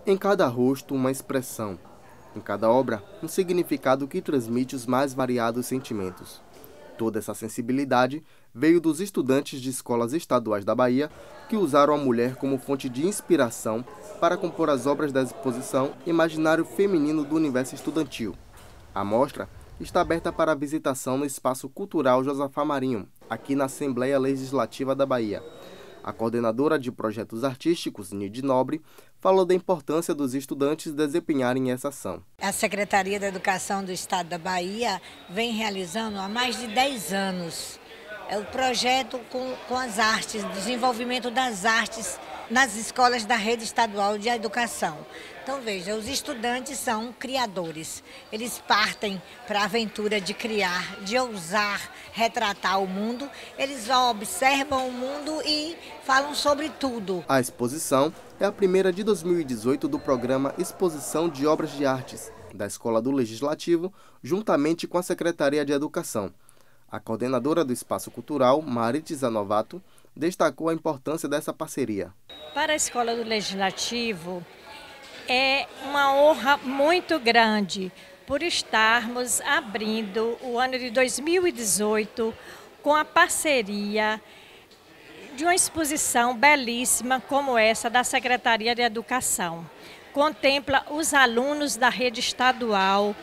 Em cada rosto, uma expressão. Em cada obra, um significado que transmite os mais variados sentimentos. Toda essa sensibilidade veio dos estudantes de escolas estaduais da Bahia, que usaram a mulher como fonte de inspiração para compor as obras da exposição Imaginário Feminino do Universo Estudantil. A mostra está aberta para visitação no Espaço Cultural Josafá Marinho, aqui na Assembleia Legislativa da Bahia. A coordenadora de projetos artísticos, Nide Nobre, falou da importância dos estudantes desempenharem essa ação. A Secretaria da Educação do Estado da Bahia vem realizando há mais de 10 anos o projeto com as artes, desenvolvimento das artes nas escolas da rede estadual de educação. Então veja, os estudantes são criadores, eles partem para a aventura de criar, de ousar retratar o mundo, eles observam o mundo e falam sobre tudo. A exposição é a primeira de 2018 do programa Exposição de Obras de Artes, da Escola do Legislativo, juntamente com a Secretaria de Educação. A coordenadora do Espaço Cultural, Maritza Novato, destacou a importância dessa parceria. Para a Escola do Legislativo, é uma honra muito grande por estarmos abrindo o ano de 2018 com a parceria de uma exposição belíssima como essa da Secretaria de Educação. Contempla os alunos da rede estadual,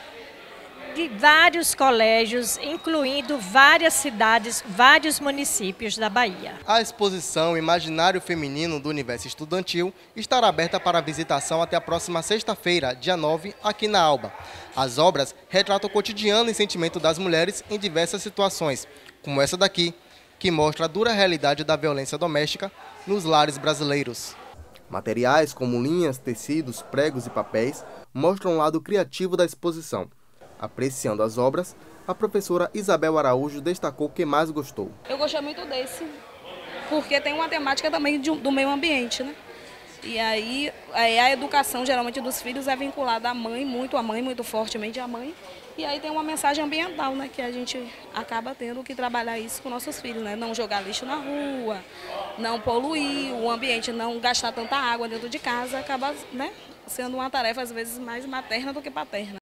de vários colégios, incluindo várias cidades, vários municípios da Bahia. A exposição Imaginário Feminino do Universo Estudantil estará aberta para visitação até a próxima sexta-feira, dia 9, aqui na Alba. As obras retratam o cotidiano e sentimento das mulheres em diversas situações, como essa daqui, que mostra a dura realidade da violência doméstica nos lares brasileiros. Materiais como linhas, tecidos, pregos e papéis mostram o lado criativo da exposição. Apreciando as obras, a professora Isabel Araújo destacou o que mais gostou. Eu gostei muito desse, porque tem uma temática também do meio ambiente, né? E aí a educação geralmente dos filhos é vinculada à mãe, muito fortemente à mãe. E aí tem uma mensagem ambiental, né? Que a gente acaba tendo que trabalhar isso com nossos filhos, né? Não jogar lixo na rua, não poluir o ambiente, não gastar tanta água dentro de casa, acaba, né, sendo uma tarefa às vezes mais materna do que paterna.